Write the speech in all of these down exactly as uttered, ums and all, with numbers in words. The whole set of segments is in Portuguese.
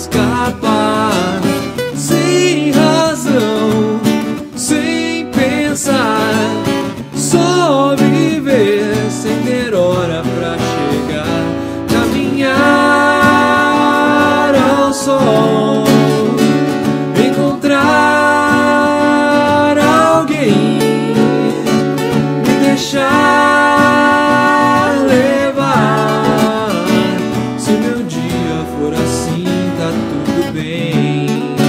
escapar, sem razão, sem pensar, só viver sem ter hora pra chegar, caminhar ao sol, encontrar alguém, me deixar levar. Se meu dia for assim, tá tudo bem.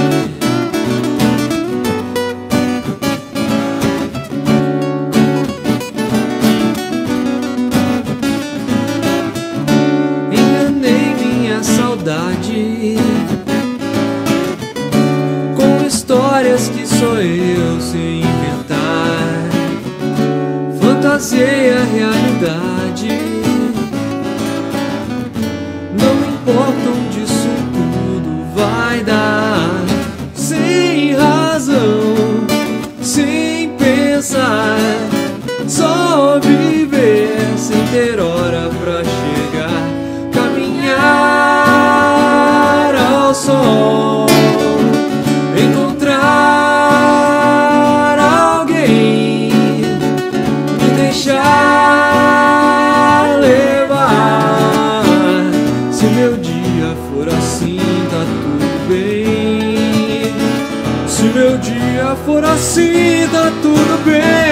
Enganei minha saudade com histórias que só eu sei inventar. Fantasiei a realidade, não importa onde isso tudo vai dar. Sem razão, sem pensar, só viver sem ter hora pra chegar, caminhar ao sol, encontrar alguém, me deixar levar. Se meu dia for assim, tá tudo bem. Se meu dia for assim, tá tudo bem.